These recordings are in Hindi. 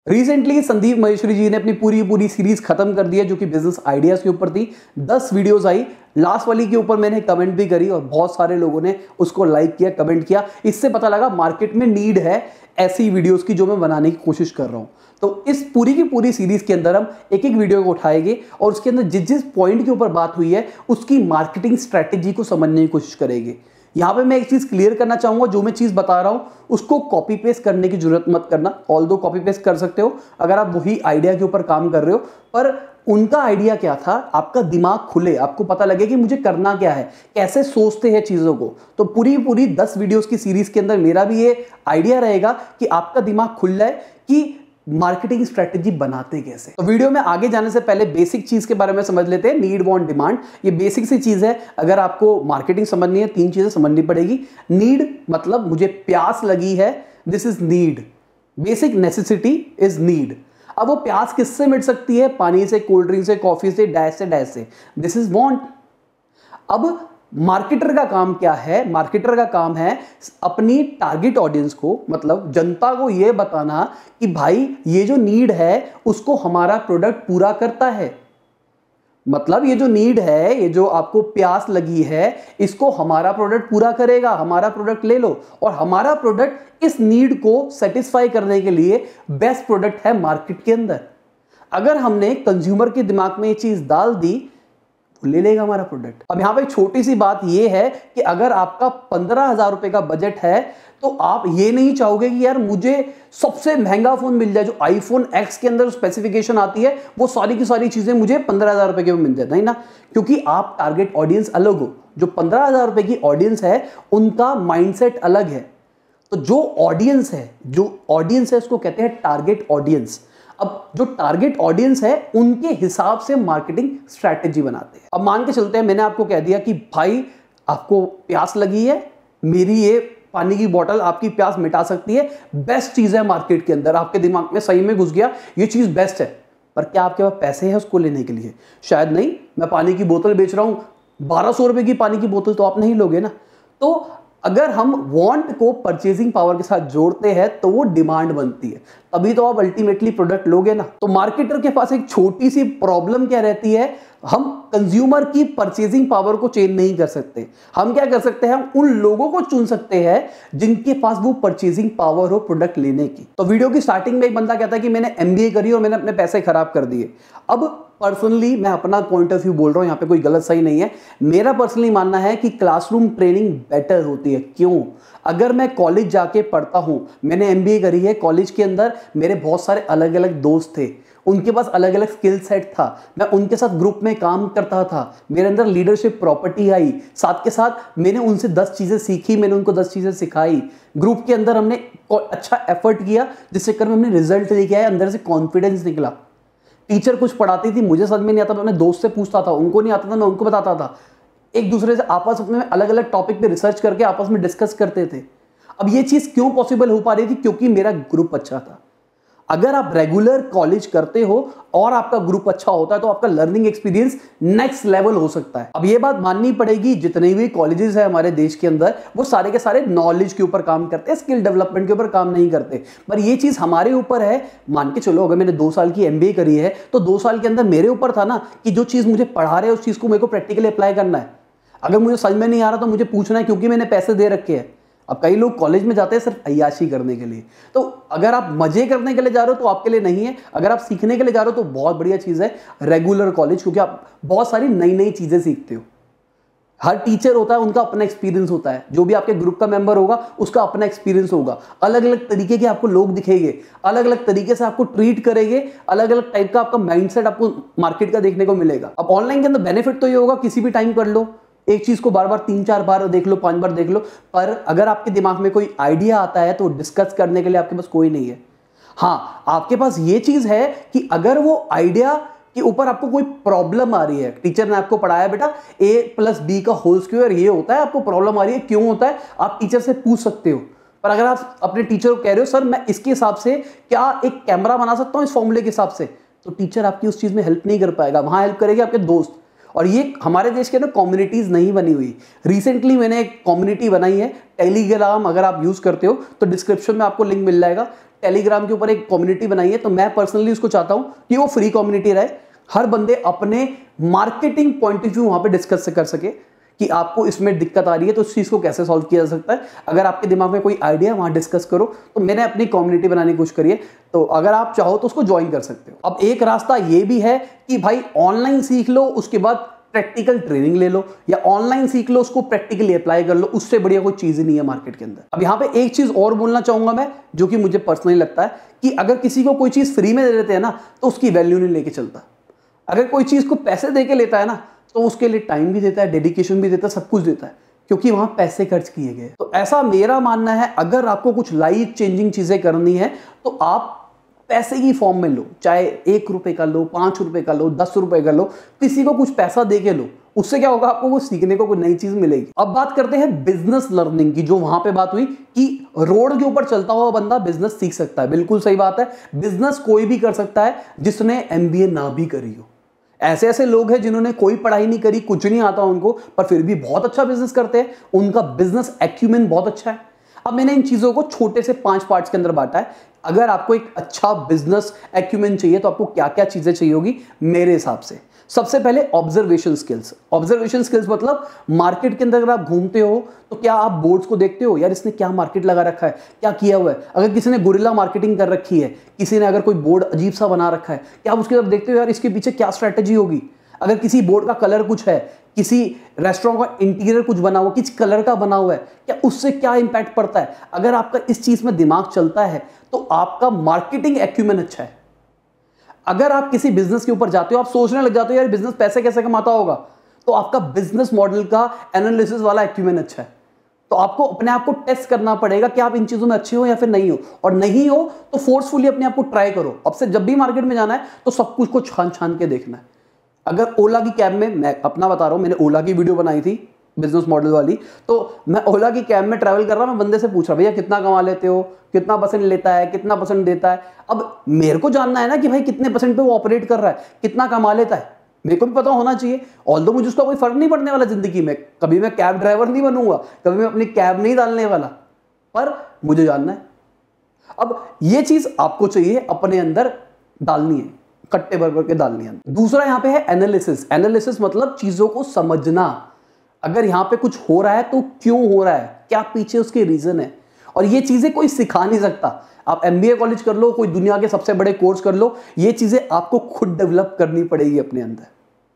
रिसेंटली संदीप महेश्वरी जी ने अपनी पूरी सीरीज खत्म कर दी है जो कि बिजनेस आइडियाज के ऊपर थी। 10 वीडियोस आई। लास्ट वाली के ऊपर मैंने कमेंट भी करी और बहुत सारे लोगों ने उसको लाइक किया, कमेंट किया। इससे पता लगा मार्केट में नीड है ऐसी वीडियोस की जो मैं बनाने की कोशिश कर रहा हूं। तो इस पूरी की पूरी सीरीज के अंदर हम एक एक वीडियो को उठाएंगे और उसके अंदर जिस जिस पॉइंट के ऊपर बात हुई है उसकी मार्केटिंग स्ट्रैटेजी को समझने की कोशिश करेंगे। यहां पे मैं एक चीज क्लियर करना चाहूंगा, जो मैं चीज बता रहा हूं उसको कॉपी पेस्ट करने की जरूरत मत करना। ऑल्दो कॉपी पेस्ट कर सकते हो अगर आप वही आइडिया के ऊपर काम कर रहे हो, पर उनका आइडिया क्या था, आपका दिमाग खुले, आपको पता लगे कि मुझे करना क्या है, कैसे सोचते हैं चीजों को। तो पूरी 10 वीडियोस की सीरीज के अंदर मेरा भी ये आइडिया रहेगा कि आपका दिमाग खुल जाए कि मार्केटिंग स्ट्रेटेजी बनाते कैसे। तो वीडियो में आगे जाने से पहले बेसिक चीज के बारे में समझ लेते हैं। नीड, वांट, डिमांड, ये बेसिक सी चीज है। अगर आपको मार्केटिंग समझनी है 3 चीजें समझनी पड़ेगी। नीड मतलब मुझे प्यास लगी है, this is need. Basic necessity is need. अब वो प्यास किससे मिट सकती है? पानी से, कोल्ड ड्रिंक से, कॉफी से, डैश से। This is want. अब मार्केटर का काम क्या है? मार्केटर का काम है अपनी टारगेट ऑडियंस को, मतलब जनता को यह बताना कि भाई ये जो नीड है उसको हमारा प्रोडक्ट पूरा करता है। मतलब ये जो नीड है, ये जो आपको प्यास लगी है, इसको हमारा प्रोडक्ट पूरा करेगा। हमारा प्रोडक्ट ले लो और हमारा प्रोडक्ट इस नीड को सेटिस्फाई करने के लिए बेस्ट प्रोडक्ट है मार्केट के अंदर। अगर हमने कंज्यूमर के दिमाग में ये चीज डाल दी ले लेगा हमारा प्रोडक्ट। अब यहां पे एक छोटी सी बात यह है कि अगर आपका 15,000 रुपए का बजट है तो आप ये नहीं चाहोगे कि यार मुझे सबसे महंगा फोन मिल जाए, जो आईफोन एक्स के अंदर स्पेसिफिकेशन आती है वो सारी की सारी चीजें मुझे 15,000 रुपए के में मिल जाए, नहीं ना। क्योंकि आप टारगेट ऑडियंस अलग हो। जो 15,000 रुपए की ऑडियंस है उनका माइंडसेट अलग है। तो जो ऑडियंस है उसको कहते हैं टारगेट ऑडियंस। अब जो टारगेट ऑडियंस है उनके हिसाब से मार्केटिंग स्ट्रैटेजी बनाते हैं। अब मान के चलते हैं मैंने आपको कह दिया कि भाई आपको प्यास लगी है, मेरी ये पानी की बोतल आपकी प्यास मिटा सकती है, बेस्ट चीज है मार्केट के अंदर। आपके दिमाग में सही में घुस गया ये चीज बेस्ट है, पर क्या आपके पास पैसे हैं उसको लेने के लिए? शायद नहीं। मैं पानी की बोतल बेच रहा हूं, 1200 रुपए की पानी की बोतल तो आप नहीं लोगे ना। तो अगर हम वांट को परचेजिंग पावर के साथ जोड़ते हैं तो वो डिमांड बनती है, तभी तो आप अल्टीमेटली प्रोडक्ट लोगे ना। तो मार्केटर के पास एक छोटी सी प्रॉब्लम क्या रहती है, हम कंज्यूमर की परचेजिंग पावर को चेंज नहीं कर सकते। हम क्या कर सकते हैं, हम उन लोगों को चुन सकते हैं जिनके पास वो परचेजिंग पावर हो प्रोडक्ट लेने की। तो वीडियो की स्टार्टिंग में एक बंदा कहता है कि मैंने एमबीए करी और मैंने अपने पैसे खराब कर दिए। अब पर्सनली मैं अपना पॉइंट ऑफ व्यू बोल रहा हूं, यहां पे कोई गलत सही नहीं है। मेरा पर्सनली मानना है कि क्लासरूम ट्रेनिंग बेटर होती है। क्यों? अगर मैं कॉलेज जाके पढ़ता हूं, मैंने एमबीए करी है, कॉलेज के अंदर मेरे बहुत सारे अलग अलग दोस्त थे, उनके पास अलग अलग स्किल सेट था, मैं उनके साथ ग्रुप में काम करता था, मेरे अंदर लीडरशिप प्रॉपर्टी आई, साथ के साथ मैंने उनसे 10 चीजें सीखी, मैंने उनको 10 चीजें सिखाई। ग्रुप के अंदर हमने अच्छा एफर्ट किया जिससे कर हमने रिजल्ट लेके आए, अंदर से कॉन्फिडेंस निकला। टीचर कुछ पढ़ाती थी, मुझे समझ में नहीं आता, मैं अपने दोस्त से पूछता था, उनको नहीं आता था मैं उनको बताता था। एक दूसरे से आपस में अलग अलग टॉपिक पे रिसर्च करके आपस में डिस्कस करते थे। अब ये चीज क्यों पॉसिबल हो पा रही थी? क्योंकि मेरा ग्रुप अच्छा था। अगर आप रेगुलर कॉलेज करते हो और आपका ग्रुप अच्छा होता है तो आपका लर्निंग एक्सपीरियंस नेक्स्ट लेवल हो सकता है। अब ये बात माननी पड़ेगी, जितने भी कॉलेजेस है हमारे देश के अंदर वो सारे के सारे नॉलेज के ऊपर काम करते हैं, स्किल डेवलपमेंट के ऊपर काम नहीं करते। पर ये चीज हमारे ऊपर है। मान के चलो अगर मैंने 2 साल की एमबीए करी है तो 2 साल के अंदर मेरे ऊपर था ना कि जो चीज मुझे पढ़ा रहे हैं उस चीज को मेरे को प्रैक्टिकली अप्लाई करना है। अगर मुझे समझ में नहीं आ रहा तो मुझे पूछना है, क्योंकि मैंने पैसे दे रखे हैं। अब कई लोग कॉलेज में जाते हैं सिर्फ अय्याशी करने के लिए। तो अगर आप मजे करने के लिए जा रहे हो तो आपके लिए नहीं है। अगर आप सीखने के लिए जा रहे हो तो बहुत बढ़िया चीज है रेगुलर कॉलेज, क्योंकि आप बहुत सारी नई नई चीजें सीखते हो। हर टीचर होता है, उनका अपना एक्सपीरियंस होता है। जो भी आपके ग्रुप का मेंबर होगा उसका अपना एक्सपीरियंस होगा। अलग अलग तरीके के आपको लोग दिखेंगे, अलग अलग तरीके से आपको ट्रीट करेंगे, अलग अलग टाइप का आपका माइंडसेट आपको मार्केट का देखने को मिलेगा। अब ऑनलाइन के अंदर बेनिफिट तो ये होगा किसी भी टाइम कर लो, एक चीज को बार बार 3-4 बार देख लो, 5 बार देख लो। पर अगर आपके दिमाग में कोई आइडिया आता है तो डिस्कस करने के लिए आपके पास कोई नहीं है। हाँ, आपके पास ये चीज है कि अगर वो आइडिया के ऊपर आपको कोई प्रॉब्लम आ रही है, टीचर ने आपको पढ़ाया बेटा a+b का होल स्क्वायर ये होता है, आपको प्रॉब्लम आ रही है, क्यों होता है, आप टीचर से पूछ सकते हो। पर अगर आप अपने टीचर को कह रहे हो सर मैं इसके हिसाब से क्या एक कैमरा बना सकता हूं इस फॉर्मूले के हिसाब से, तो टीचर आपकी उस चीज में हेल्प नहीं कर पाएगा। वहां हेल्प करेंगे आपके दोस्त। और ये हमारे देश के ना कम्युनिटीज नहीं बनी हुई। रिसेंटली मैंने एक कम्युनिटी बनाई है टेलीग्राम, अगर आप यूज करते हो तो डिस्क्रिप्शन में आपको लिंक मिल जाएगा। टेलीग्राम के ऊपर एक कम्युनिटी बनाई है, तो मैं पर्सनली उसको चाहता हूं कि वो फ्री कम्युनिटी रहे, हर बंदे अपने मार्केटिंग पॉइंट ऑफ व्यू वहां पे डिस्कस कर सके कि आपको इसमें दिक्कत आ रही है तो उस चीज को कैसे सॉल्व किया जा सकता है। अगर आपके दिमाग में कोई आइडिया वहां डिस्कस करो, तो मैंने अपनी कम्युनिटी बनाने की कोशिश करी है, तो अगर आप चाहो तो उसको ज्वाइन कर सकते हो। अब एक रास्ता ये भी है कि भाई ऑनलाइन सीख लो, उसके बाद प्रैक्टिकल ट्रेनिंग ले लो, या ऑनलाइन सीख लो उसको प्रैक्टिकली अप्लाई कर लो, उससे बढ़िया कोई चीज ही नहीं है मार्केट के अंदर। अब यहां पे एक चीज और बोलना चाहूंगा मैं, जो कि मुझे पर्सनली लगता है कि अगर किसी को कोई चीज फ्री में दे देते हैं ना, तो उसकी वैल्यू नहीं लेके चलता। अगर कोई चीज को पैसे दे के लेता है ना, तो उसके लिए टाइम भी देता है, डेडिकेशन भी देता है, सब कुछ देता है, क्योंकि वहां पैसे खर्च किए गए। तो ऐसा मेरा मानना है, अगर आपको कुछ लाइफ चेंजिंग चीजें करनी है तो आप पैसे की फॉर्म में लो, चाहे 1 रुपए का लो, 5 रुपए का लो, 10 रुपए का लो, किसी को कुछ पैसा दे के लो, उससे क्या होगा, आपको कुछ सीखने को कोई नई चीज मिलेगी। अब बात करते हैं बिजनेस लर्निंग की, जो वहां पे बात हुई कि रोड के ऊपर चलता हुआ बंदा बिजनेस सीख सकता है। बिल्कुल सही बात है, बिजनेस कोई भी कर सकता है जिसने MBA ना भी करी हो। ऐसे ऐसे लोग हैं जिन्होंने कोई पढ़ाई नहीं करी, कुछ नहीं आता उनको, पर फिर भी बहुत अच्छा बिजनेस करते हैं, उनका बिजनेस एक्यूमेन बहुत अच्छा है। अब मैंने इन चीजों को छोटे से 5 पार्ट्स के अंदर बांटा है। अगर आपको एक अच्छा बिजनेस एक्यूमेन चाहिए तो आपको क्या क्या चीजें चाहिए होगी मेरे हिसाब से। सबसे पहले ऑब्जर्वेशन स्किल्स। ऑब्जर्वेशन स्किल्स मतलब मार्केट के अंदर अगर आप घूमते हो तो क्या आप बोर्ड्स को देखते हो, यार इसने क्या मार्केट लगा रखा है, क्या किया हुआ है। अगर किसी ने गुरिल्ला मार्केटिंग कर रखी है, किसी ने अगर कोई बोर्ड अजीब सा बना रखा है, क्या आप उसकी तरफ देखते हो, यार इसके पीछे क्या स्ट्रैटेजी होगी। अगर किसी बोर्ड का कलर कुछ है, किसी रेस्टोरेंट का इंटीरियर कुछ बना हुआ, किस कलर का बना हुआ है, क्या उससे क्या इंपैक्ट पड़ता है। अगर आपका इस चीज में दिमाग चलता है तो आपका मार्केटिंग एक्यूमेन अच्छा है। अगर आप किसी बिजनेस के ऊपर जाते हो, आप सोचने लग जाते हो यार बिजनेस पैसे कैसे कमाता होगा, तो आपका बिजनेस मॉडल का एनालिसिस वाला एक्यूमेन अच्छा है। तो आपको अपने आप को टेस्ट करना पड़ेगा कि आप इन चीजों में अच्छे हो या फिर नहीं हो, और नहीं हो तो फोर्सफुली अपने आप को ट्राई करो। अब से जब भी मार्केट में जाना है तो सब कुछ को छान छान के देखना है। अगर ओला की कैब में, मैं अपना बता रहा हूं, मैंने ओला की वीडियो बनाई थी बिजनेस मॉडल वाली, तो मैं ओला की कैब में ट्रैवल कर रहा, मैं बंदे से पूछ रहा भैया कितना कमा लेते हो, कितना परसेंट लेता है, कितना परसेंट देता है। अब मेरे को जानना है ना कि भाई कितने परसेंट पे वो ऑपरेट कर रहा है, कितना कमा लेता है, मेरे को भी पता होना चाहिए। ऑल्दो मुझे उसका कोई फर्क नहीं पड़ने वाला जिंदगी में, कभी मैं कैब ड्राइवर नहीं बनूंगा, कभी मैं अपनी कैब नहीं डालने वाला, पर मुझे जानना है। अब ये चीज आपको चाहिए अपने अंदर डालनी है, कट्टे भर भर के डालनी है। दूसरा यहां पे है एनालिसिस। एनालिसिस मतलब चीजों को समझना। अगर यहां पे कुछ हो रहा है तो क्यों हो रहा है, क्या पीछे उसके रीजन है, और ये चीजें कोई सिखा नहीं सकता। आप MBA कॉलेज कर लो, कोई दुनिया के सबसे बड़े कोर्स कर लो, ये चीजें आपको खुद डेवलप करनी पड़ेगी अपने अंदर।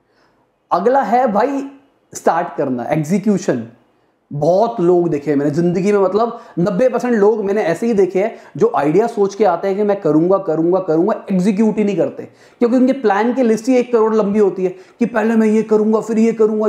अगला है भाई स्टार्ट करना, एग्जीक्यूशन। बहुत लोग देखे मैंने जिंदगी में, मतलब 90% लोग मैंने ऐसे ही देखे हैं जो आइडिया सोच के आते हैं कि मैं करूंगा करूंगा करूंगा, एग्जीक्यूट ही नहीं करते, क्योंकि उनके प्लान की लिस्ट ही 1 करोड़ लंबी होती है कि पहले मैं ये करूंगा, फिर ये करूंगा,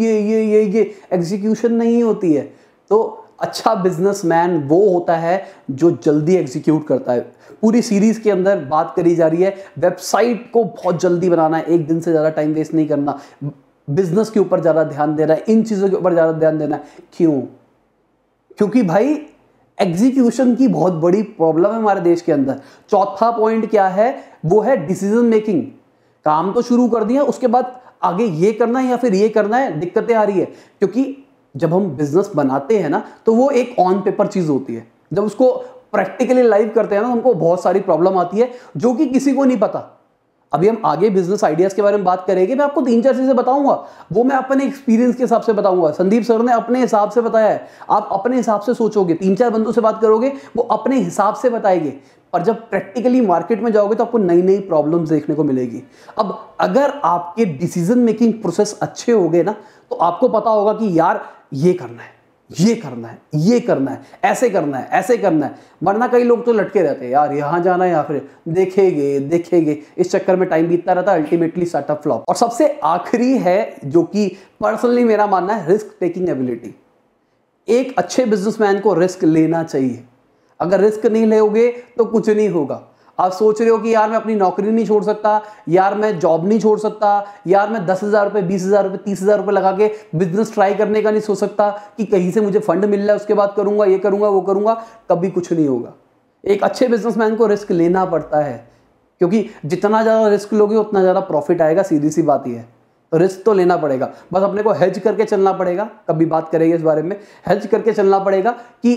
ये एग्जीक्यूशन नहीं होती है। तो अच्छा बिजनेसमैन वो होता है जो जल्दी एग्जीक्यूट करता है। पूरी सीरीज के अंदर बात करी जा रही है वेबसाइट को बहुत जल्दी बनाना है, 1 दिन से ज्यादा टाइम वेस्ट नहीं करना, बिजनेस के ऊपर ज्यादा ध्यान देना है, इन चीजों के ऊपर ज्यादा ध्यान देना है। क्यों? क्योंकि भाई एग्जीक्यूशन की बहुत बड़ी प्रॉब्लम है हमारे देश के अंदर। चौथा पॉइंट क्या है, वो है डिसीजन मेकिंग। काम तो शुरू कर दिया, उसके बाद आगे ये करना है या फिर ये करना है, दिक्कतें आ रही है। क्योंकि जब हम बिजनेस बनाते हैं ना, तो वो एक ऑन पेपर चीज होती है, जब उसको प्रैक्टिकली लाइव करते हैं ना, हमको बहुत सारी प्रॉब्लम आती है जो कि किसी को नहीं पता। अभी हम आगे बिजनेस आइडियाज के बारे में बात करेंगे, मैं आपको 3-4 चीजें बताऊंगा, वो मैं अपने एक्सपीरियंस के हिसाब से बताऊंगा। संदीप सर ने अपने हिसाब से बताया है, आप अपने हिसाब से सोचोगे, 3-4 बंदों से बात करोगे, वो अपने हिसाब से बताएंगे, पर जब प्रैक्टिकली मार्केट में जाओगे तो आपको नई नई प्रॉब्लम्स देखने को मिलेगी। अब अगर आपके डिसीजन मेकिंग प्रोसेस अच्छे हो गए ना, तो आपको पता होगा कि यार ये करना है, ये करना है, ये करना है, ऐसे करना है, ऐसे करना है। वरना कई लोग तो लटके रहते हैं, यार यहां जाना है या फिर देखेंगे, इस चक्कर में टाइम बीतता रहता है, अल्टीमेटली स्टार्टअप फ्लॉप। और सबसे आखिरी है जो कि पर्सनली मेरा मानना है, रिस्क टेकिंग एबिलिटी। एक अच्छे बिजनेसमैन को रिस्क लेना चाहिए। अगर रिस्क नहीं लोगे तो कुछ नहीं होगा। आप सोच रहे हो कि यार मैं अपनी नौकरी नहीं छोड़ सकता, यार मैं जॉब नहीं छोड़ सकता, यार मैं 10,000 रुपये, 20,000 रुपये, 30,000 रुपये लगा के बिजनेस ट्राई करने का नहीं सोच सकता कि कहीं से मुझे फंड मिल रहा है उसके बाद करूंगा, ये करूंगा, वो करूंगा, कभी कुछ नहीं होगा। एक अच्छे बिजनेसमैन को रिस्क लेना पड़ता है, क्योंकि जितना ज़्यादा रिस्क लोगे उतना ज़्यादा प्रॉफिट आएगा, सीधी सी बात ही है। तो रिस्क तो लेना पड़ेगा, बस अपने को हेज करके चलना पड़ेगा। कभी बात करेंगे इस बारे में, हेज करके चलना पड़ेगा कि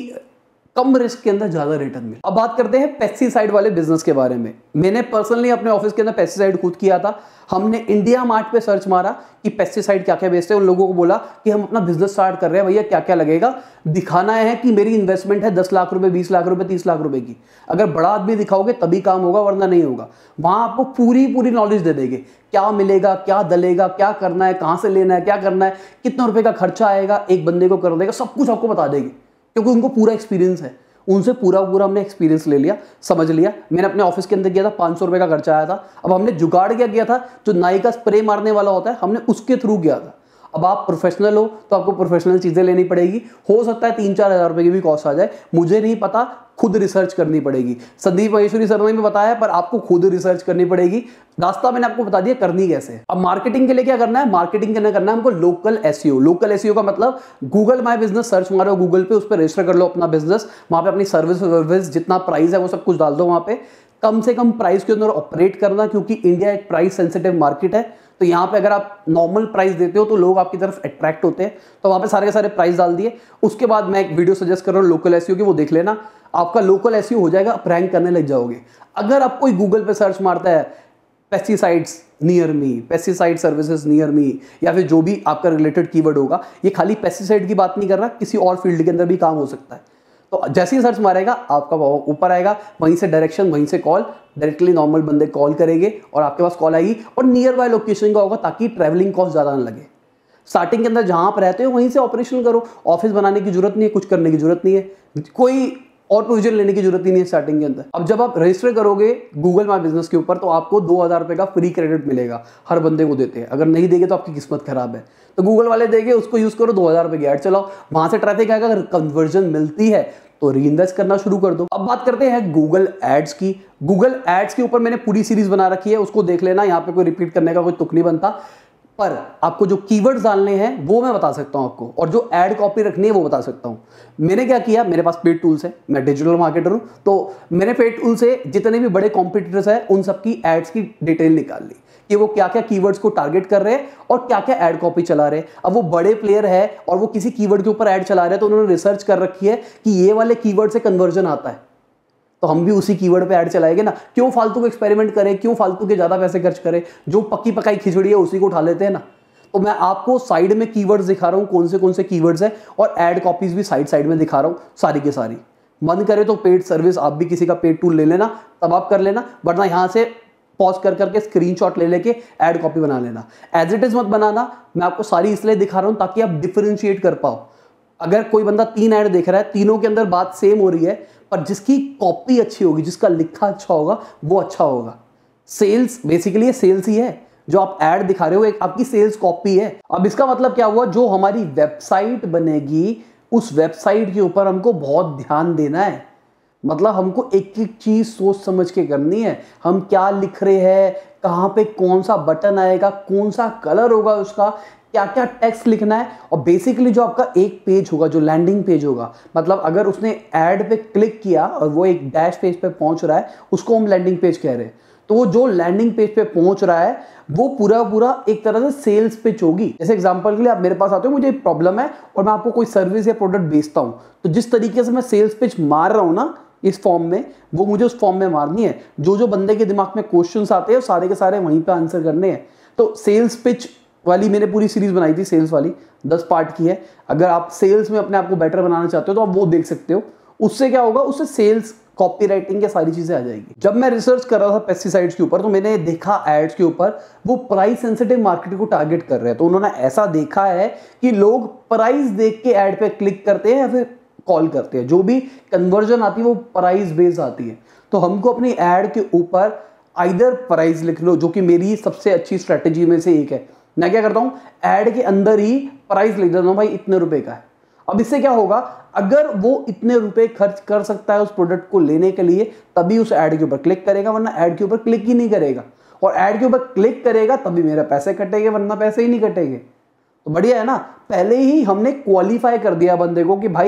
कम रिस्क के अंदर ज्यादा रिटर्न मिले। अब बात करते हैं पेस्टिसाइड वाले बिजनेस के बारे में। मैंने पर्सनली अपने ऑफिस के अंदर पेस्टिसाइड खुद किया था। हमने इंडिया मार्ट पे सर्च मारा कि पेस्टिसाइड क्या क्या बेचते हैं, उन लोगों को बोला कि हम अपना बिजनेस स्टार्ट कर रहे हैं, भैया क्या क्या लगेगा, दिखाना है कि मेरी इन्वेस्टमेंट है 10 लाख रुपए, 20 लाख रुपए, 30 लाख रुपए की। अगर बड़ा आदमी दिखाओगे तभी काम होगा, वरना नहीं होगा। वहां आपको पूरी नॉलेज दे देंगे, क्या मिलेगा, क्या दलेगा, क्या करना है, कहां से लेना है, क्या करना है, कितना रुपए का खर्चा आएगा, एक बंदे को कर देगा, सब कुछ आपको बता देंगे, क्योंकि उनको पूरा एक्सपीरियंस है। उनसे पूरा हमने एक्सपीरियंस ले लिया, समझ लिया। मैंने अपने ऑफिस के अंदर किया था, 500 रुपए का खर्चा आया था। अब हमने जुगाड़ क्या किया था, जो नाई का स्प्रे मारने वाला होता है, हमने उसके थ्रू किया था। अब आप प्रोफेशनल हो तो आपको प्रोफेशनल चीजें लेनी पड़ेगी। हो सकता है 3-4 हज़ार रुपए की भी कॉस्ट आ जाए, मुझे नहीं पता, खुद रिसर्च करनी पड़ेगी। संदीप महेश्वरी सर ने भी बताया, पर आपको खुद रिसर्च करनी पड़ेगी। रास्ता मैंने आपको बता दिया करनी कैसे। अब मार्केटिंग के लिए क्या करना है, मार्केटिंग के लिए करना है हमको लोकल एसईओ। लोकल एसईओ का मतलब गूगल माय बिजनेस सर्च मारो गूगल पे, उस पर रजिस्टर कर लो अपना बिजनेस, वहां पे अपनी सर्विस जितना प्राइस है वो सब कुछ डाल दो वहां पे। कम से कम प्राइस के अंदर ऑपरेट करना, क्योंकि इंडिया एक प्राइस सेंसिटिव मार्केट है। तो यहाँ पे अगर आप नॉर्मल प्राइस देते हो तो लोग आपकी तरफ अट्रैक्ट होते हैं। तो वहां पे सारे के सारे प्राइस डाल दिए। उसके बाद मैं एक वीडियो सजेस्ट कर रहा हूँ लोकल एसईओ की, वो देख लेना, आपका लोकल एसईओ हो जाएगा, आप रैंक करने लग जाओगे। अगर आप कोई गूगल पे सर्च मारता है pesticides near me, pesticide services near me, या फिर जो भी आपका रिलेटेड कीवर्ड होगा, ये खाली पेस्टिसाइड की बात नहीं कर रहा, किसी और फील्ड के अंदर भी काम हो सकता है। तो जैसे ही सर्च मारेगा आपका ऊपर आएगा, वहीं से डायरेक्शन, वहीं से कॉल, डायरेक्टली नॉर्मल बंदे कॉल करेंगे और आपके पास कॉल आएगी, और नियर बाय लोकेशन का होगा, ताकि ट्रैवलिंग कॉस्ट ज़्यादा ना लगे। स्टार्टिंग के अंदर जहां आप रहते हो वहीं से ऑपरेशन करो, ऑफिस बनाने की जरूरत नहीं है, कुछ करने की जरूरत नहीं है, कोई और प्रोविजन लेने की जरूरत ही नहीं है स्टार्टिंग के अंदर। अब जब आप रजिस्टर करोगे गूगल माय बिजनेस के ऊपर, तो आपको 2000 रुपए का फ्री क्रेडिट मिलेगा, हर बंदे को देते हैं। अगर नहीं देंगे तो आपकी किस्मत खराब है। तो गूगल वाले देंगे, उसको यूज करो, 2000 रुपए की एड चलाओ, वहां से ट्रैफिक आएगा, अगर कन्वर्जन मिलती है तो रीइन्वेस्ट करना शुरू कर दो। अब बात करते हैं गूगल एड्स की। गूगल एड्स के ऊपर मैंने पूरी सीरीज बना रखी है, उसको देख लेना, यहाँ पे कोई रिपीट करने का कोई तुक नहीं बनता। पर आपको जो कीवर्ड्स डालने हैं वो मैं बता सकता हूं आपको, और जो एड कॉपी रखनी है वो बता सकता हूं। मैंने क्या किया, मेरे पास पेड टूल्स है, मैं डिजिटल मार्केटर हूं, तो मैंने पेड टूल से जितने भी बड़े कॉम्पिटिटर्स हैं उन सबकी एड्स की डिटेल निकाल ली कि वो क्या क्या कीवर्ड्स को टारगेट कर रहे हैं और क्या क्या एड कॉपी चला रहे हैं। अब वो बड़े प्लेयर है और वो किसी कीवर्ड के ऊपर एड चला रहे हैं, तो उन्होंने रिसर्च कर रखी है कि ये वाले कीवर्ड से कन्वर्जन आता है, तो हम भी उसी कीवर्ड पे ऐड चलाएंगे ना। क्यों फालतू के एक्सपेरिमेंट करें, क्यों फालतू के ज्यादा पैसे खर्च करें, जो पक्की पकाई खिचड़ी है उसी को उठा लेते हैं ना। तो मैं आपको साइड में कीवर्ड्स दिखा रहा हूं, कौन से कीवर्ड्स हैं, और एड कॉपीज भी साइड में दिखा रहा हूं, सारी की सारी। मन करे तो पेड सर्विस आप भी किसी का पेड टूल ले लेना, तब आप कर लेना, वरना यहां से पॉज कर करके स्क्रीनशॉट ले लेके एड कॉपी बना लेना। एज इट इज मत बनाना, मैं आपको सारी इसलिए दिखा रहा हूं ताकि आप डिफरेंशिएट कर पाओ। अगर कोई बंदा 3 ऐड देख रहा है, तीनों के अंदर बात सेम हो रही है, पर जिसकी कॉपी अच्छी होगी, जिसका लिखा अच्छा होगा, वो अच्छा होगा। सेल्स बेसिकली सेल्स ही है, जो आप ऐड दिखा रहे हो एक आपकी सेल्स कॉपी है। अब इसका मतलब क्या हुआ, जो हमारी वेबसाइट बनेगी उस वेबसाइट के ऊपर हमको बहुत ध्यान देना है। मतलब हमको एक एक चीज सोच समझ के करनी है। हम क्या लिख रहे हैं, कहां पे कौन सा बटन आएगा, कौन सा कलर होगा उसका, क्या क्या टेक्स्ट लिखना है। और बेसिकली जो आपका एक पेज होगा, जो लैंडिंग पेज होगा, मतलब अगर उसने ऐड पे क्लिक किया और वो एक डैश पेज पे पहुंच रहा है, उसको हम लैंडिंग पेज कह रहे हैं। तो वो जो लैंडिंग पेज पे पहुंच रहा है वो पूरा एक तरह से सेल्स पिच होगी। जैसे एग्जांपल के लिए आप मेरे पास आते हो, मुझे एक प्रॉब्लम है और मैं आपको कोई सर्विस या प्रोडक्ट बेचता हूं, तो जिस तरीके से मैं सेल्स पिच मार रहा हूं ना इस फॉर्म में, वो मुझे उस फॉर्म में मारनी है। जो बंदे के दिमाग में क्वेश्चंस आते हैं सारे के सारे वहीं पे आंसर करने हैं। तो सेल्स पिच वाली मैंने पूरी सीरीज बनाई थी, सेल्स वाली 10 पार्ट की है। अगर आप सेल्स में अपने आप को बेटर बनाना चाहते हो तो आप वो देख सकते हो। उससे क्या होगा, उससे सेल्स, कॉपी राइटिंग के सारी चीजें आ जाएगी। जब मैं रिसर्च कर रहा था पेस्टिसाइड्स के ऊपर, तो मैंने देखा एड्स के ऊपर वो प्राइस सेंसिटिव मार्केट को टारगेट कर रहे हैं। तो उन्होंने ऐसा देखा है कि लोग प्राइस देख के एड पे क्लिक करते हैं या फिर कॉल करते हैं। जो भी कन्वर्जन आती है वो प्राइस बेस्ड आती है। तो हमको अपनी एड के ऊपर आइदर प्राइस लिख लो, जो कि मेरी सबसे अच्छी स्ट्रेटेजी में से एक है। मैं क्या करता हूं, ऐड के अंदर ही प्राइस लिख देता हूं, भाई इतने रुपए का है। अब इससे क्या होगा, अगर वो इतने रुपए खर्च कर सकता है उस प्रोडक्ट को लेने के लिए, तभी उस ऐड के ऊपर क्लिक करेगा, वरना ऐड के ऊपर क्लिक ही नहीं करेगा। और ऐड के ऊपर क्लिक करेगा तभी मेरे पैसे कटेंगे, वरना पैसे ही नहीं कटेंगे। तो बढ़िया है ना, पहले ही हमने क्वालिफाई कर दिया बंदे को कि भाई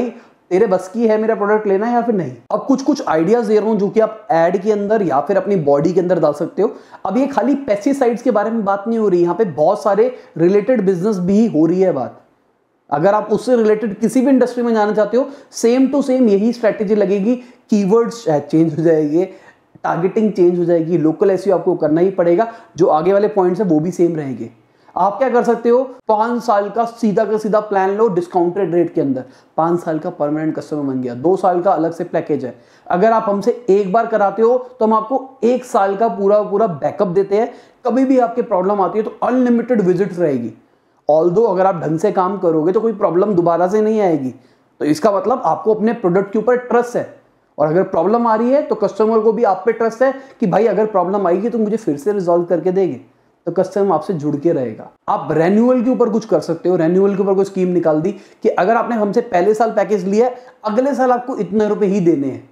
तेरे बस की है मेरा प्रोडक्ट लेना या फिर नहीं। अब कुछ कुछ आइडियाज दे रहा हूं जो कि आप एड के अंदर या फिर अपनी बॉडी के अंदर डाल सकते हो। अब ये खाली पेस्टिसाइड्स के बारे में बात नहीं हो रही, यहां पे बहुत सारे रिलेटेड बिजनेस भी हो रही है बात। अगर आप उससे रिलेटेड किसी भी इंडस्ट्री में जाना चाहते हो, सेम टू सेम यही स्ट्रैटेजी लगेगी। कीवर्ड्स चेंज हो जाएंगे, टारगेटिंग चेंज हो जाएगी, लोकल एसईओ आपको करना ही पड़ेगा, जो आगे वाले पॉइंट्स है वो भी सेम रहेंगे। आप क्या कर सकते हो, 5 साल का सीधा का सीधा प्लान लो डिस्काउंटेड रेट के अंदर, 5 साल का परमानेंट कस्टमर बन गया। 2 साल का अलग से पैकेज है। अगर आप हमसे एक बार कराते हो तो हम आपको 1 साल का पूरा बैकअप देते हैं। कभी भी आपके प्रॉब्लम आती है तो अनलिमिटेड विजिट्स रहेगी। ऑल्दो अगर आप ढंग से काम करोगे तो कोई प्रॉब्लम दोबारा से नहीं आएगी। तो इसका मतलब आपको अपने प्रोडक्ट के ऊपर ट्रस्ट है, और अगर प्रॉब्लम आ रही है तो कस्टमर को भी आप पे ट्रस्ट है कि भाई अगर प्रॉब्लम आएगी तो मुझे फिर से रिजॉल्व करके देंगे, तो कस्टमर आपसे जुड़ के रहेगा। आप रेन्यूअल के ऊपर कुछ कर सकते हो। रेन्यूअल के ऊपर कोई स्कीम निकाल दी कि अगर आपने हमसे पहले साल पैकेज लिया, अगले साल आपको इतने रुपए ही देने हैं।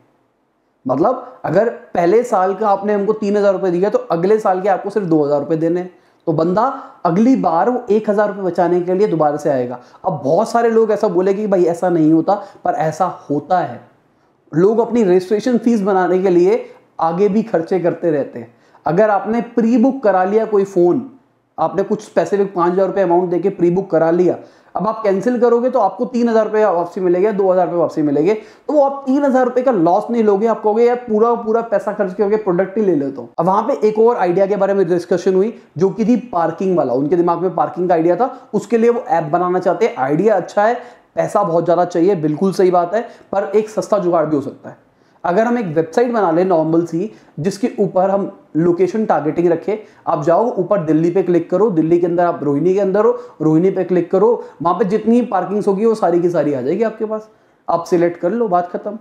मतलब अगर पहले साल का आपने हमको 3000 रुपए दिया तो अगले साल के आपको सिर्फ 2000 रुपए देने हैं। तो बंदा अगली बार वो 1000 रुपए बचाने के लिए दोबारा से आएगा। अब बहुत सारे लोग ऐसा बोलेंगे कि भाई ऐसा नहीं होता, पर ऐसा होता है। लोग अपनी रजिस्ट्रेशन फीस बनाने के लिए आगे भी खर्चे करते रहते हैं। अगर आपने प्री बुक करा लिया कोई फोन, आपने कुछ स्पेसिफिक 5000 रुपए अमाउंट देके प्री बुक करा लिया, अब आप कैंसिल करोगे तो आपको 3000 रुपए वापसी मिलेगा, 2000 रुपए वापसी मिलेंगे। तो वो आप 3000 रुपए का लॉस नहीं लोगे, आप कहोगे यार पूरा पैसा खर्च करके प्रोडक्ट ही ले लेता हूं। अब वहां पे एक और आइडिया के बारे में डिस्कशन हुई जो कि थी पार्किंग वाला। उनके दिमाग में पार्किंग का आइडिया था, उसके लिए वो ऐप बनाना चाहते हैं। आइडिया अच्छा है, पैसा बहुत ज्यादा चाहिए, बिल्कुल सही बात है, पर एक सस्ता जुगाड़ भी हो सकता है। अगर हम एक वेबसाइट बना लें नॉर्मल सी, जिसके ऊपर हम लोकेशन टारगेटिंग रखें, आप जाओ ऊपर दिल्ली पे क्लिक करो, दिल्ली के अंदर आप रोहिणी के अंदर हो, रोहिणी पे क्लिक करो, वहां पे जितनी पार्किंग्स होगी वो सारी की सारी आ जाएगी आपके पास। आप सिलेक्ट कर लो, बात खत्म।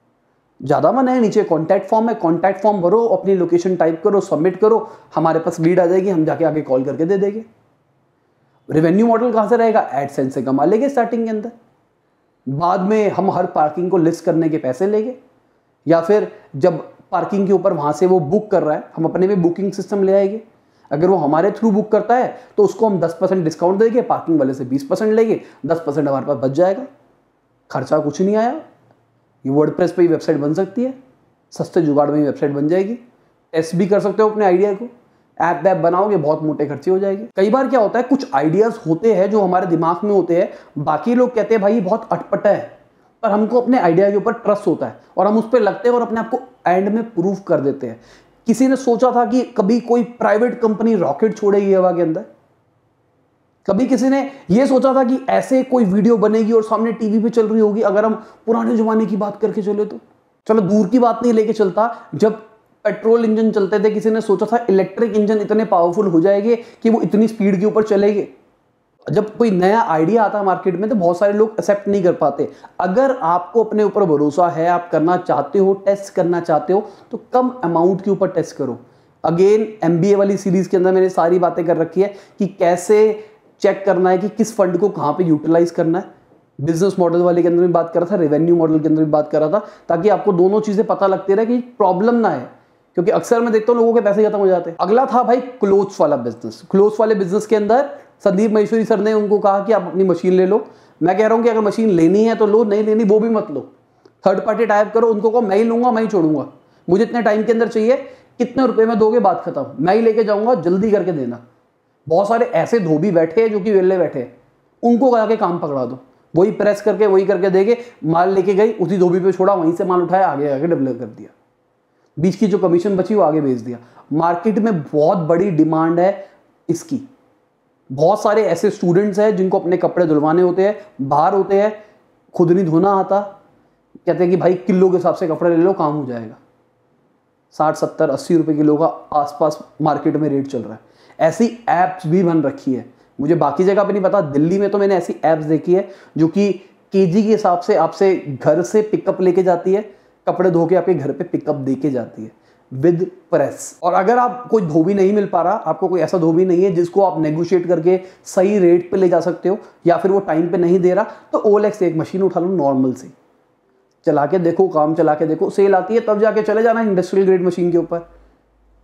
ज्यादा मन है, नीचे कॉन्टैक्ट फॉर्म है, कॉन्टैक्ट फॉर्म भरो, अपनी लोकेशन टाइप करो, सबमिट करो, हमारे पास लीड आ जाएगी, हम जाके आगे कॉल करके दे देंगे। रेवेन्यू मॉडल कहां से रहेगा, एडसेंस से कमा लेंगे स्टार्टिंग के अंदर, बाद में हम हर पार्किंग को लिस्ट करने के पैसे लेंगे, या फिर जब पार्किंग के ऊपर वहां से वो बुक कर रहा है हम अपने में बुकिंग सिस्टम ले आएंगे। अगर वो हमारे थ्रू बुक करता है तो उसको हम 10% डिस्काउंट देंगे, पार्किंग वाले से 20% लेंगे, 10% हमारे पास बच जाएगा, खर्चा कुछ नहीं आया। ये वर्डप्रेस पे ही वेबसाइट बन सकती है, सस्ते जुगाड़ में ही वेबसाइट बन जाएगी। टेस्ट भी कर सकते हो अपने आइडिया को, ऐप वैप बनाओगे बहुत मोटे खर्चे हो जाएंगे। कई बार क्या होता है, कुछ आइडियाज होते हैं जो हमारे दिमाग में होते हैं, बाकी लोग कहते हैं भाई ये बहुत अटपटा है, पर हमको अपने आइडिया के ऊपर ट्रस्ट होता है और हम उस पर लगते हैं और अपने आप को एंड में प्रूव कर देते हैं। किसी ने सोचा था कि कभी कोई प्राइवेट कंपनी रॉकेट छोड़ेगी हवा के अंदर? कभी किसी ने यह सोचा था कि ऐसे कोई वीडियो बनेगी और सामने टीवी पे चल रही होगी? अगर हम पुराने जमाने की बात करके चले तो चलो दूर की बात नहीं लेके चलता, जब पेट्रोल इंजन चलते थे किसी ने सोचा था इलेक्ट्रिक इंजन इतने पावरफुल हो जाएंगे कि वो इतनी स्पीड के ऊपर चलेंगे? जब कोई नया आइडिया आता है मार्केट में तो बहुत सारे लोग एक्सेप्ट नहीं कर पाते। अगर आपको अपने ऊपर भरोसा है, आप करना चाहते हो, टेस्ट करना चाहते हो, तो कम अमाउंट के ऊपर टेस्ट करो। अगेन एमबीए वाली सीरीज के अंदर मैंने सारी बातें कर रखी है कि कैसे चेक करना है कि किस फंड को कहां पे यूटिलाइज करना है। बिजनेस मॉडल वाले के अंदर भी बात कर रहा था, रेवेन्यू मॉडल के अंदर भी बात कर रहा था, ताकि आपको दोनों चीजें पता लगती रहे कि प्रॉब्लम ना है, क्योंकि अक्सर मैं देखता हूं लोगों के पैसे खत्म हो जाते हैं। अगला था भाई क्लोथ्स वाला बिजनेस। क्लोथ्स वाले बिजनेस के अंदर संदीप महेश्वरी सर ने उनको कहा कि आप अपनी मशीन ले लो। मैं कह रहा हूं कि अगर मशीन लेनी है तो लो, नहीं लेनी वो भी मत लो, थर्ड पार्टी टाइप करो, उनको कहो मैं ही लूंगा, मैं ही छोड़ूंगा, मुझे इतने टाइम के अंदर चाहिए, कितने रुपए में दोगे, बात खत्म, मैं ही लेके जाऊंगा, जल्दी करके देना। बहुत सारे ऐसे धोबी बैठे हैं जो कि वेले बैठे हैं, उनको कहा के काम पकड़ा दो, वही प्रेस करके वही करके देगे, माल लेके गई, उसी धोबी पे छोड़ा, वहीं से माल उठाया, आगे आगे डेवलप कर दिया, बीच की जो कमीशन बची वो आगे भेज दिया। मार्केट में बहुत बड़ी डिमांड है इसकी। बहुत सारे ऐसे स्टूडेंट्स हैं जिनको अपने कपड़े धुलवाने होते हैं, बाहर होते हैं, खुद नहीं धोना आता, कहते हैं कि भाई किलो के हिसाब से कपड़े ले लो, काम हो जाएगा। 60 70 80 रुपए किलो का आसपास मार्केट में रेट चल रहा है। ऐसी एप्स भी बन रखी है, मुझे बाकी जगह पे नहीं पता, दिल्ली में तो मैंने ऐसी एप्स देखी है जो कि केजी के हिसाब से आपसे घर से पिकअप लेके जाती है, कपड़े धो के आपके घर पे पिकअप दे के जाती है विद प्रेस। और अगर आप कोई धोबी नहीं मिल पा रहा, आपको कोई ऐसा धोबी नहीं है जिसको आप नेगोशिएट करके सही रेट पे ले जा सकते हो, या फिर वो टाइम पे नहीं दे रहा, तो OLX से एक मशीन उठा लो, नॉर्मल से चला के देखो, काम चला के देखो, सेल आती है तब जाके चले जाना इंडस्ट्रियल ग्रेड मशीन के ऊपर।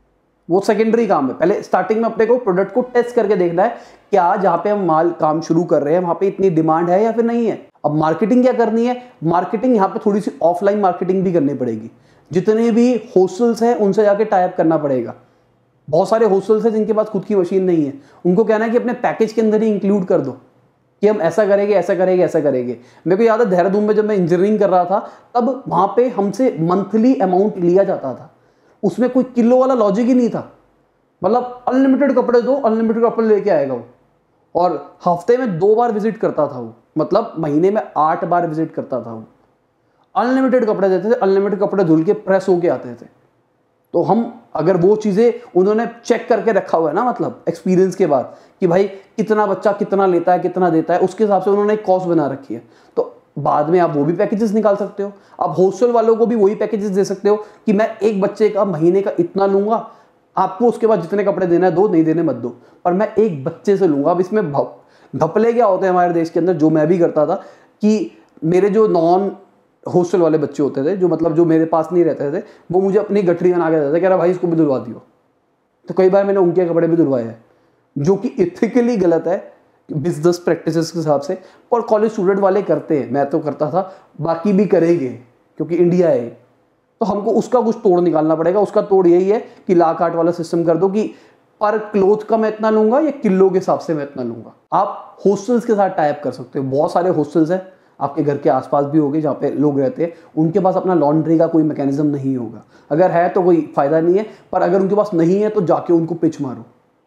वो सेकेंडरी काम है। पहले स्टार्टिंग में अपने को प्रोडक्ट को टेस्ट करके देखना है क्या जहाँ पे हम माल काम शुरू कर रहे हैं वहाँ पे इतनी डिमांड है या फिर नहीं है। अब मार्केटिंग क्या करनी है, मार्केटिंग यहाँ पे थोड़ी सी ऑफलाइन मार्केटिंग भी करनी पड़ेगी। जितने भी हॉस्टल्स हैं उनसे जाके टाई अप करना पड़ेगा। बहुत सारे हॉस्टल्स हैं जिनके पास खुद की मशीन नहीं है, उनको कहना है कि अपने पैकेज के अंदर ही इंक्लूड कर दो कि हम ऐसा करेंगे ऐसा करेंगे ऐसा करेंगे। मेरे को याद है देहरादून में जब मैं इंजीनियरिंग कर रहा था तब वहाँ पे हमसे मंथली अमाउंट लिया जाता था, उसमें कोई किलो वाला लॉजिक ही नहीं था। मतलब अनलिमिटेड कपड़े दो, अनलिमिटेड कपड़े लेके आएगा वो, और हफ्ते में 2 बार विजिट करता था वो, मतलब महीने में 8 बार विजिट करता था वो। अनलिमिटेड कपड़े देते थे, अनलिमिटेड कपड़े धुल के प्रेस होके आते थे। तो हम अगर वो चीज़ें उन्होंने चेक करके रखा हुआ है ना, मतलब एक्सपीरियंस के बाद कि भाई कितना बच्चा कितना लेता है कितना देता है, उसके हिसाब से उन्होंने एक कॉस्ट बना रखी है। तो बाद में आप वो भी पैकेजेस निकाल सकते हो। आप हॉस्टल वालों को भी वही पैकेजेस दे सकते हो कि मैं एक बच्चे का महीने का इतना लूंगा, आपको उसके बाद जितने कपड़े देना है दो, नहीं देने मत दो, पर मैं एक बच्चे से लूंगा। अब इसमें घपले क्या होते हैं हमारे देश के अंदर, जो मैं भी करता था कि मेरे जो नॉन हॉस्टल वाले बच्चे होते थे, जो मतलब जो मेरे पास नहीं रहते थे, वो मुझे अपनी गठरी बना के देते थे, कह रहा भाई इसको भी धुलवा दियो। तो कई बार मैंने उनके कपड़े भी धुलवाए हैं, जो कि एथिकली गलत है बिजनेस प्रैक्टिसेस के हिसाब से, और कॉलेज स्टूडेंट वाले करते हैं, मैं तो करता था, बाकी भी करेंगे क्योंकि इंडिया है। तो हमको उसका कुछ तोड़ निकालना पड़ेगा। उसका तोड़ यही है कि ला काट वाला सिस्टम कर दो कि पर क्लोथ का मैं इतना लूंगा या किलो के हिसाब से मैं इतना लूंगा। आप हॉस्टल्स के साथ टाई अप कर सकते हो। बहुत सारे हॉस्टल्स हैं आपके घर के आसपास भी होंगे जहाँ पे लोग रहते हैं, उनके पास अपना लॉन्ड्री का कोई मैकेनिज्म नहीं होगा। अगर है तो कोई फायदा नहीं है, पर अगर उनके पास नहीं है तो जाके उनको पिच मारो,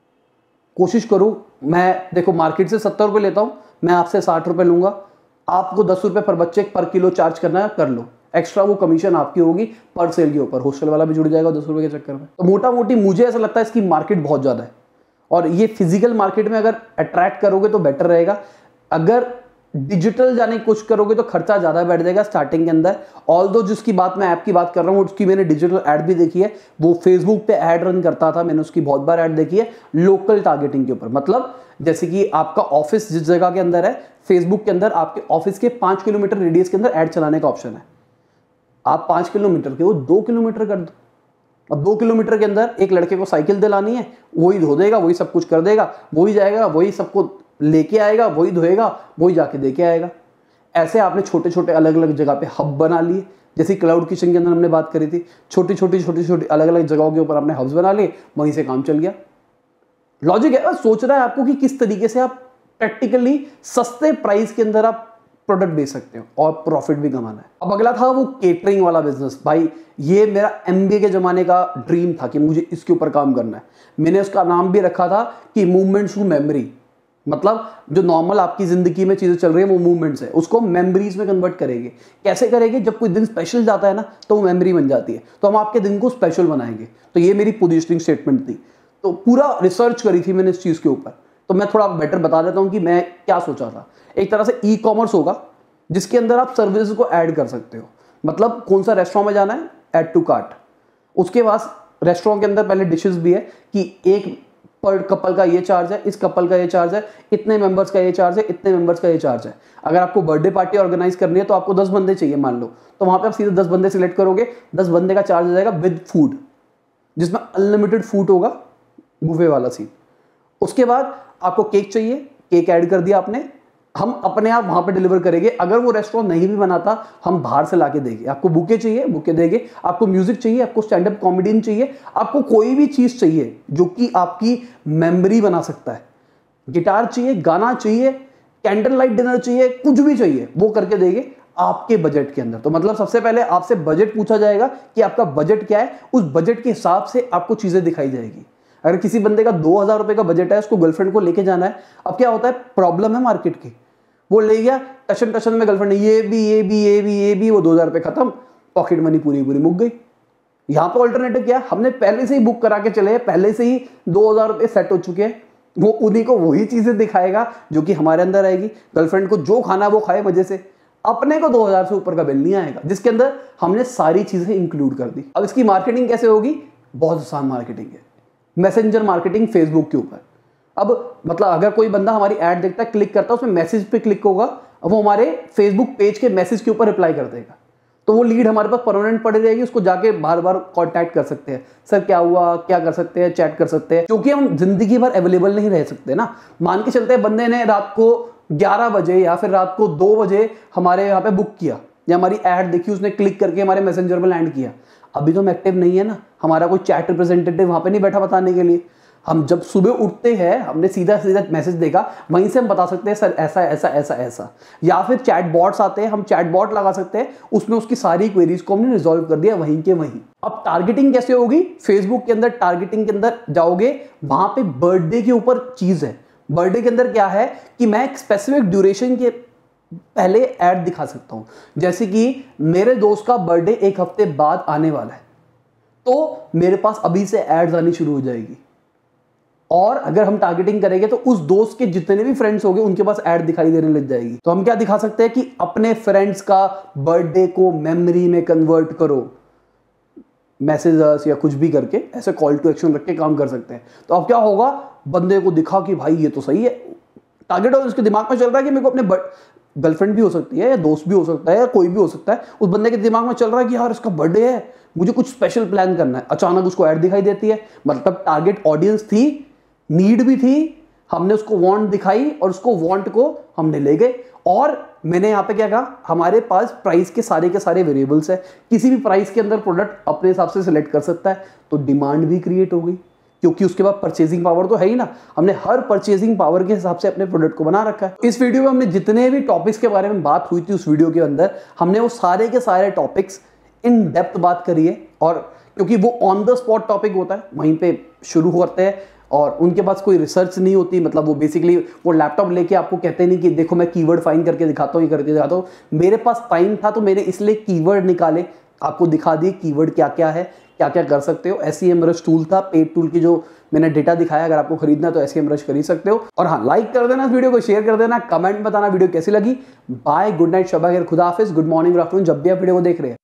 कोशिश करो। मैं देखो मार्केट से 70 रुपये लेता हूँ, मैं आपसे 60 रुपये लूंगा, आपको 10 रुपये पर बच्चे पर किलो चार्ज करना है, कर लो। एक्स्ट्रा वो कमीशन आपकी होगी पर सेल के ऊपर, हॉस्टल वाला भी जुड़ जाएगा 10 रुपये के चक्कर में। तो मोटा मोटी मुझे ऐसा लगता है इसकी मार्केट बहुत ज़्यादा है, और ये फिजिकल मार्केट में अगर अट्रैक्ट करोगे तो बेटर रहेगा। अगर डिजिटल जाने की कोशिश करोगे तो खर्चा ज़्यादा बैठ जाएगा स्टार्टिंग के अंदर। ऑल्दो जिसकी बात मैं ऐप की बात कर रहा हूँ उसकी मैंने डिजिटल ऐड भी देखी है, वो फेसबुक पे ऐड रन करता था, मैंने उसकी बहुत बार ऐड देखी है लोकल टारगेटिंग के ऊपर। मतलब जैसे कि आपका ऑफिस जिस जगह के अंदर है, फेसबुक के अंदर आपके ऑफिस के 5 किलोमीटर रेडियस के अंदर ऐड चलाने का ऑप्शन है। आप 5 किलोमीटर के वो 2 किलोमीटर कर दो। अब 2 किलोमीटर के अंदर एक लड़के को साइकिल दिलानी है, वही धो देगा, वही सब कुछ कर देगा, वही जाएगा, वही सबको लेके आएगा, वही धोएगा, वही जाके देके आएगा। ऐसे आपने छोटे छोटे अलग अलग जगह पे हब बना लिए, जैसे क्लाउड किचन के अंदर हमने बात करी थी, छोटी छोटी अलग अलग जगहों के ऊपर आपने हब्स बना लिए, वहीं से काम चल गया। लॉजिक है, बस सोच रहा है आपको कि किस तरीके से आप प्रैक्टिकली सस्ते प्राइस के अंदर आप प्रोडक्ट बेच सकते हो और प्रॉफिट भी कमाना है। अब अगला था वो केटरिंग वाला बिजनेस। भाई ये मेरा MBA के जमाने का ड्रीम था कि मुझे इसके ऊपर काम करना है। मैंने उसका नाम भी रखा था कि मूवमेंट्स टू मेमोरी। मतलब जो नॉर्मल आपकी जिंदगी में चीजें चल रही है वो मूवमेंट्स है, उसको मेमोरीज में कन्वर्ट करेंगे। कैसे करेंगे? जब कोई दिन स्पेशल जाता है ना तो वो मेमोरी बन जाती है, तो हम आपके दिन को स्पेशल बनाएंगे। तो ये मेरी पोजिशनिंग स्टेटमेंट थी। तो पूरा रिसर्च करी थी मैंने इस चीज के ऊपर। तो मैं थोड़ा बेटर बता देता हूँ कि मैं क्या सोचा था। एक तरह से ई-कॉमर्स होगा जिसके अंदर आप सर्विसेज को ऐड कर सकते हो। मतलब कौन सा रेस्टोरेंट में जाना है, ऐड टू कार्ट। उसके बाद रेस्टोरेंट के अंदर पहले डिशेस भी है कि एक पर कपल का ये चार्ज है, इस कपल का ये चार्ज है, इतने मेंबर्स का ये चार्ज है, इतने मेंबर्स का ये चार्ज है। अगर आपको बर्थडे पार्टी ऑर्गेनाइज करनी है तो आपको 10 बंदे चाहिए मान लो, तो वहां पे आप सीधे 10 बंदे सिलेक्ट करोगे, 10 बंदे का चार्ज आ जाएगा विद फूड, जिसमें अनलिमिटेड फूड होगा, बुफे वाला सीन। उसके बाद आपको केक चाहिए, केक ऐड कर दिया आपने, हम अपने आप वहां पे डिलीवर करेंगे। अगर वो रेस्टोरेंट नहीं भी बनाता हम बाहर से लाके देंगे। आपको बुके चाहिए, बुके देंगे। आपको म्यूजिक चाहिए, आपको स्टैंड अप कॉमेडियन चाहिए, आपको कोई भी चीज चाहिए जो कि आपकी मेमोरी बना सकता है, गिटार चाहिए, गाना चाहिए, कैंडल लाइट डिनर चाहिए, कुछ भी चाहिए वो करके देंगे आपके बजट के अंदर। तो मतलब सबसे पहले आपसे बजट पूछा जाएगा कि आपका बजट क्या है, उस बजट के हिसाब से आपको चीजें दिखाई जाएगी। अगर किसी बंदे का 2000 रुपए का बजट है, उसको गर्लफ्रेंड को लेके जाना है, अब क्या होता है, प्रॉब्लम है मार्केट की, वो ले गया टशन टशन में गर्लफ्रेंड, ये भी वो 2000 रुपए खत्म, पॉकेट मनी पूरी मुक गई। यहाँ पे ऑल्टरनेटिव क्या है, हमने पहले से ही बुक करा के चले, पहले से ही 2000 रुपए सेट हो चुके हैं, वो उन्हीं को वही चीजें दिखाएगा जो कि हमारे अंदर आएगी। गर्लफ्रेंड को जो खाना वो खाए मजे से, अपने को 2000 से ऊपर का बिल नहीं आएगा, जिसके अंदर हमने सारी चीजें इंक्लूड कर दी। अब इसकी मार्केटिंग कैसे होगी? बहुत आसान मार्केटिंग है, मैसेंजर मार्केटिंग फेसबुक के ऊपर। अब मतलब अगर कोई बंदा हमारी ऐड देखता है, क्लिक करता है, उसमें मैसेज पे क्लिक होगा, अब वो हमारे फेसबुक पेज के मैसेज के ऊपर रिप्लाई कर देगा। तो वो लीड हमारे पास परमानेंट पड़ी रहेगी, उसको जाके बार बार कांटेक्ट कर सकते हैं, सर क्या हुआ, क्या कर सकते हैं, चैट कर सकते हैं, क्योंकि हम जिंदगी भर अवेलेबल नहीं रह सकते ना। मान के चलते हैं बंदे ने रात को 11 बजे या फिर रात को 2 बजे हमारे यहाँ पे बुक किया या हमारी ऐड देखी, उसने क्लिक करके हमारे मैसेंजर में लैंड किया, अभी तो हम एक्टिव नहीं है ना, हमारा कोई चैट रिप्रेजेंटेटिव वहां पे नहीं बैठा बताने के लिए। हम जब सुबह उठते हैं, हमने सीधा सीधा मैसेज देखा, वहीं से हम बता सकते हैं सर ऐसा ऐसा ऐसा ऐसा। या फिर चैट बॉट्स आते हैं, हम चैट बॉट लगा सकते हैं, उसमें उसकी सारी क्वेरीज को हमने रिजॉल्व कर दिया वहीं के वहीं। अब टारगेटिंग कैसे होगी? फेसबुक के अंदर टारगेटिंग के अंदर जाओगे, वहां पे बर्थडे के ऊपर चीज है। बर्थडे के अंदर क्या है कि मैं एक स्पेसिफिक ड्यूरेशन के पहले ऐड दिखा सकता हूं, जैसे कि मेरे दोस्त का बर्थडे 1 हफ्ते बाद आने वाला है, तो मेरे पास अभी से एड्स आनी शुरू हो जाएगी। और अगर हम टारगेटिंग करेंगे तो उस दोस्त के जितने भी फ्रेंड्स होंगे उनके पास ऐड दिखाई देने लग जाएगी। तो हम क्या दिखा सकते हैं कि अपने फ्रेंड्स का बर्थडे को मेमोरी में कन्वर्ट करो, मैसेजेस या कुछ भी करके ऐसे कॉल टू एक्शन रख के काम कर सकते हैं। तो अब क्या होगा, बंदे को दिखा कि भाई ये तो सही है, टारगेट और उसके दिमाग में चल रहा है कि मेरे को अपने गर्लफ्रेंड भी हो सकती है या दोस्त भी हो सकता है या कोई भी हो सकता है, उस बंदे के दिमाग में चल रहा है कि यार इसका बर्थडे है, मुझे कुछ स्पेशल प्लान करना है। अचानक उसको ऐड दिखाई देती है, मतलब टारगेट ऑडियंस थी, नीड भी थी, हमने उसको वांट दिखाई और उसको वांट को हमने ले गए। और मैंने यहाँ पे क्या कहा, हमारे पास प्राइस के सारे वेरिएबल्स है, किसी भी प्राइस के अंदर प्रोडक्ट अपने हिसाब से सिलेक्ट कर सकता है, तो डिमांड भी क्रिएट हो गई, क्योंकि उसके बाद परचेजिंग पावर तो है ही ना। हमने हर परचेजिंग पावर के हिसाब से अपने प्रोडक्ट को बना रखा है। इस वीडियो में हमने जितने भी टॉपिक्स के बारे में बात हुई थी उस वीडियो के अंदर, हमने वो सारे के सारे टॉपिक्स इन डेप्थ बात करी है। और क्योंकि वो ऑन द स्पॉट टॉपिक होता है, वहीं पे शुरू करते हैं और उनके पास कोई रिसर्च नहीं होती, मतलब वो बेसिकली वो लैपटॉप लेके आपको कहते नहीं कि देखो मैं कीवर्ड फाइंड करके दिखाता हूँ, ये करके दिखाता हूँ। मेरे पास टाइम था तो मैंने इसलिए कीवर्ड निकाले, आपको दिखा दिए कीवर्ड क्या क्या है, क्या क्या कर सकते हो। SEMrush टूल था, पेड टूल की जो मैंने डेटा दिखाया, अगर आपको खरीदना तो SEMrush खरीद सकते हो। और हाँ, लाइक कर देना इस वीडियो को, शेयर कर देना, कमेंट में बताना वीडियो कैसी लगी। बाय, गुड नाइट, शबा खैर, खुदा हाफिज, गुड मॉर्निंग, गुड आफ्टरनून, जब भी आप वीडियो को देख रहे हैं।